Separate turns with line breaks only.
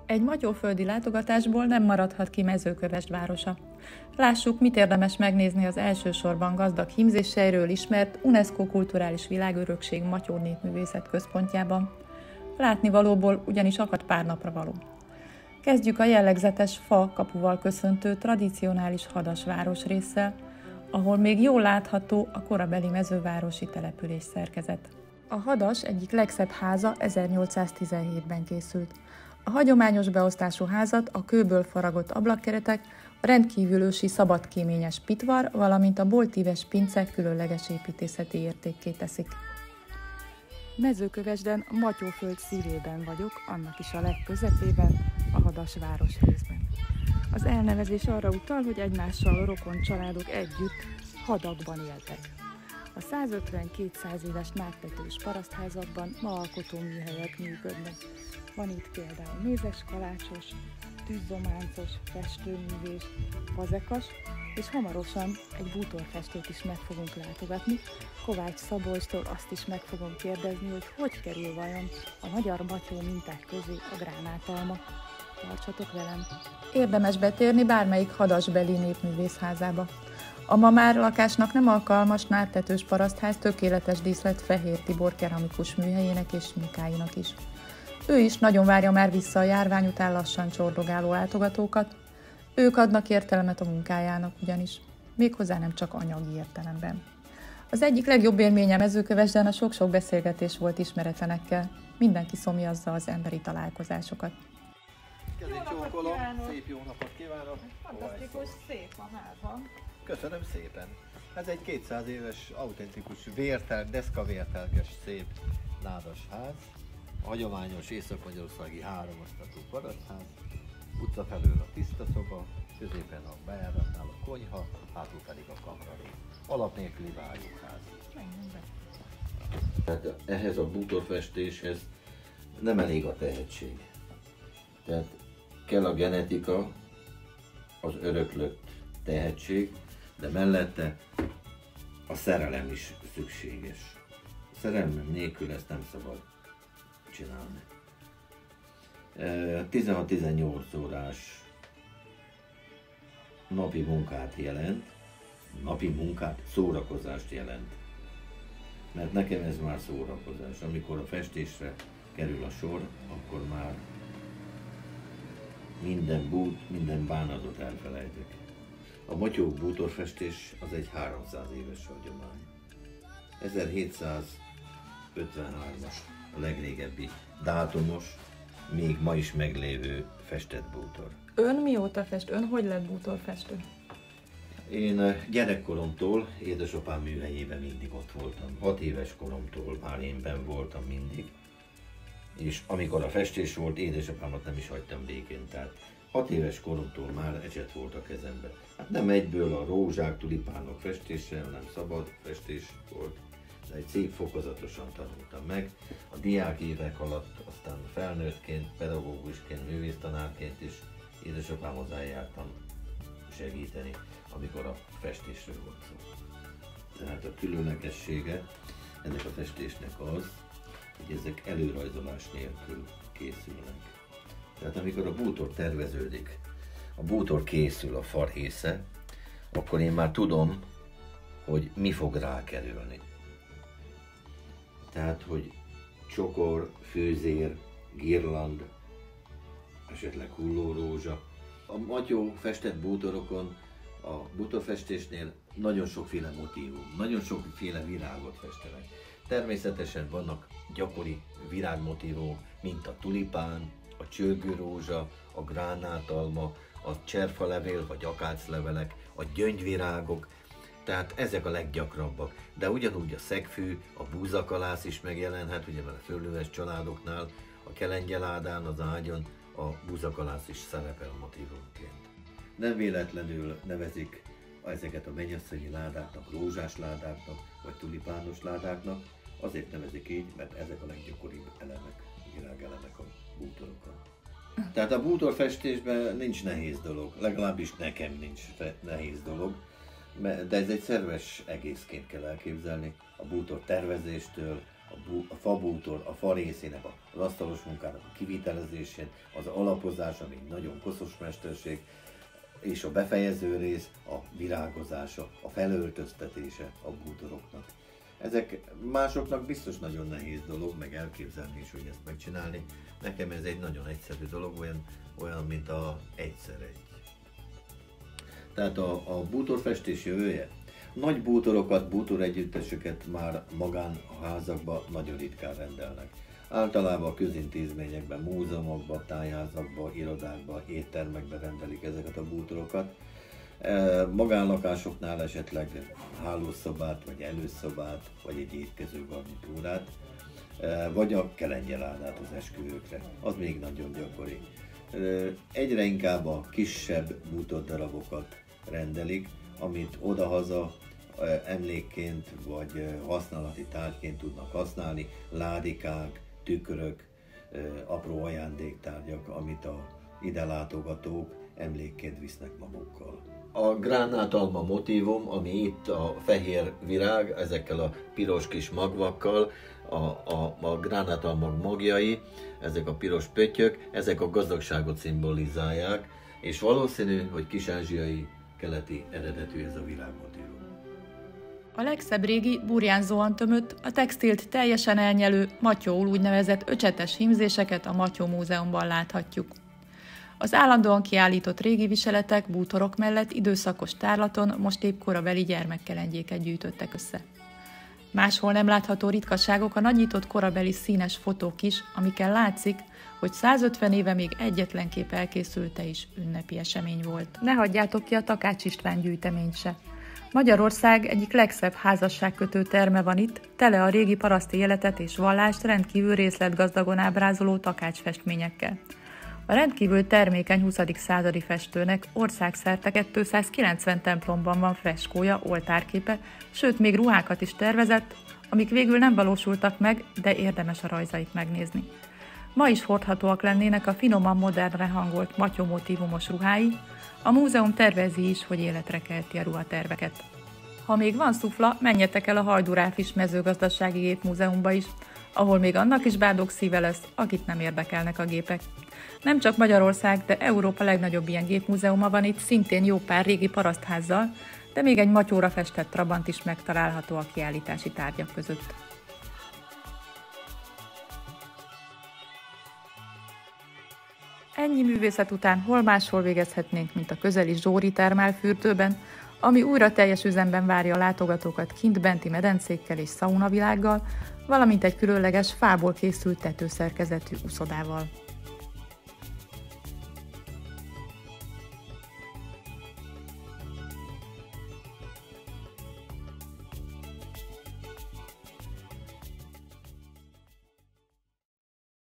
Egy matyóföldi látogatásból nem maradhat ki Mezőkövesd városa. Lássuk, mit érdemes megnézni az elsősorban gazdag hímzéseiről ismert UNESCO kulturális világörökség Matyó népművészet központjában. Látnivalóból ugyanis akad pár napra való. Kezdjük a jellegzetes fa kapuval köszöntő tradicionális hadas városrésszel, ahol még jól látható a korabeli mezővárosi település szerkezet. A hadas egyik legszebb háza 1817-ben készült. A hagyományos beosztású házat a kőből faragott ablakkeretek, a rendkívül ősi szabadkéményes pitvar, valamint a boltíves pince különleges építészeti értékké teszik. Mezőkövesden, a Matyóföld szívében vagyok, annak is a legközepében, a hadas városrészben. Az elnevezés arra utal, hogy egymással rokon családok együtt hadakban éltek. A 150-200 éves nágtetős parasztházakban ma alkotó műhelyek működnek. Van itt például mézes kalácsos, tűzzománcos, festőművés, fazekas, és hamarosan egy bútorfestőt is meg fogunk látogatni. Kovács Szabolcstól azt is meg fogom kérdezni, hogy kerül vajon a magyar matyó minták közé a gránátalma. Tartsatok velem! Érdemes betérni bármelyik hadasbeli népművészházába. A ma már lakásnak nem alkalmas nágtetős parasztház tökéletes díszlet Fehér Tibor keramikus műhelyének és munkáinak is. Ő is nagyon várja már vissza a járvány után lassan csordogáló látogatókat. Ők adnak értelmet a munkájának ugyanis, méghozzá nem csak anyagi értelemben. Az egyik legjobb élménye Mezőkövesden a sok-sok beszélgetés volt ismeretlenekkel. Mindenki szomjazza az emberi találkozásokat.
Szép jó napot kívánok!
Fantasztikus, szép a háza.
Köszönöm szépen! Ez egy 200 éves, autentikus, deszkavértelkes, szép nádas ház. A hagyományos észak-magyarországi háromasztatú parasztház, utca felől a tiszta szoba, középen a bejáratnál a konyha, hátul pedig a kamraré. Alap nélküli vályóház. Tehát ehhez a bútorfestéshez nem elég a tehetség. Tehát kell a genetika, az öröklött tehetség, de mellette a szerelem is szükséges. A szerelem nélkül ezt nem szabad csinálni. 16-18 órás napi munkát jelent, szórakozást jelent. Mert nekem ez már szórakozás. Amikor a festésre kerül a sor, akkor már minden bánatot elfelejtek. A matyó bútorfestés az egy 300 éves hagyomány. 1753-as a legrégebbi dátumos, még ma is meglévő festett bútor.
Ön mióta fest? Ön hogy lett bútorfestő?
Én gyerekkoromtól édesapám műhelyében mindig ott voltam. 6 éves koromtól már én benn voltam mindig. És amikor a festés volt, édesapámat nem is hagytam békén. Tehát 6 éves koromtól már ecset volt a kezemben. Hát nem egyből a rózsák, tulipánok festése, hanem szabad festés volt. De egy szép fokozatosan tanultam meg. A diák évek alatt, aztán felnőttként, pedagógusként, művésztanárként is édesapámhoz eljártam segíteni, amikor a festésről volt szó. Tehát a különlegessége ennek a festésnek az, hogy ezek előrajzolás nélkül készülnek. Tehát amikor a bútor terveződik, a bútor készül, a fa része, akkor én már tudom, hogy mi fog rákerülni. Tehát, hogy csokor, főzér, girland, esetleg hullórózsa. A matyó festett bútorokon, a bútorfestésnél nagyon sokféle motívum, nagyon sokféle virágot festenek. Természetesen vannak gyakori virágmotívumok, mint a tulipán, a csörgőrózsa, a gránátalma, a cserfalevél vagy akáclevelek, a gyöngyvirágok, tehát ezek a leggyakrabbak. De ugyanúgy a szegfű, a búzakalász is megjelenhet, ugye mert a földműves családoknál, a kelengyeládán, az ágyon a búzakalász is szerepel motívumként. Nem véletlenül nevezik ezeket a mennyasszonyi ládáknak, rózsás ládáknak, vagy tulipános ládáknak, azért nevezik így, mert ezek a leggyakoribb elemek, virágelemek a bútorokon. Tehát a bútorfestésben nincs nehéz dolog, legalábbis nekem nincs nehéz dolog, de ez egy szerves egészként kell elképzelni, a bútor tervezéstől, a fabútor, a fa részének, az asztalos munkának a kivitelezésén, az alapozás, ami egy nagyon koszos mesterség, és a befejező rész, a virágozása, a felöltöztetése a bútoroknak. Ezek másoknak biztos nagyon nehéz dolog, meg elképzelni is, hogy ezt megcsinálni. Nekem ez egy nagyon egyszerű dolog, olyan mint a egyszer egy. Tehát a bútorfestés jövője. Nagy bútorokat, bútoregyütteseket már magánházakban nagyon ritkán rendelnek. Általában a közintézményekben, múzeumokban, tájházakban, irodákban, éttermekben rendelik ezeket a bútorokat. Magánlakásoknál esetleg hálószobát, vagy előszobát, vagy egy étkező garnitúrát, vagy a kelengyeládát az esküvőkre. Az még nagyon gyakori. Egyre inkább a kisebb bútordarabokat rendelik, amit odahaza emlékként vagy használati tárgyként tudnak használni, ládikák, tükrök, apró ajándéktárgyak, amit a ide látogatók emlékként visznek magukkal. A gránátalma motívum, ami itt a fehér virág, ezekkel a piros kis magvakkal, a gránátalma magjai, ezek a piros pöttyök, ezek a gazdagságot szimbolizálják, és valószínű, hogy kis-ázsiai, keleti eredetű ez a virágmotívum.
A legszebb régi, burjánzóan tömött, a textilt teljesen elnyelő, Matyóul úgynevezett öcsetes hímzéseket a Matyó Múzeumban láthatjuk. Az állandóan kiállított régi viseletek, bútorok mellett időszakos tárlaton most épp korabeli gyermekkelengyéket gyűjtöttek össze. Máshol nem látható ritkaságok a nagyított korabeli színes fotók is, amiken látszik, hogy 150 éve még egyetlen kép elkészülte is ünnepi esemény volt. Ne hagyjátok ki a Takács István gyűjteményt se. Magyarország egyik legszebb házasságkötő terme van itt, tele a régi paraszti életet és vallást rendkívül részletgazdagon ábrázoló takácsfestményekkel. A rendkívül termékeny 20. századi festőnek országszerte 290 templomban van freskója, oltárképe, sőt még ruhákat is tervezett, amik végül nem valósultak meg, de érdemes a rajzait megnézni. Ma is hordhatóak lennének a finoman modernre hangolt Matyó motívumos ruhái, a múzeum tervezi is, hogy életre kelti a ruhaterveket. Ha még van szufla, menjetek el a Hajduráfis mezőgazdasági gépmúzeumba is, ahol még annak is bádog szíve lesz, akit nem érdekelnek a gépek. Nem csak Magyarország, de Európa legnagyobb ilyen gépmúzeuma van itt, szintén jó pár régi parasztházzal, de még egy Matyóra festett trabant is megtalálható a kiállítási tárgyak között. Ennyi művészet után hol máshol végezhetnénk, mint a közeli Zsóri termálfürdőben, ami újra teljes üzemben várja a látogatókat kint-benti medencékkel és szaunavilággal, valamint egy különleges fából készült tetőszerkezetű uszodával.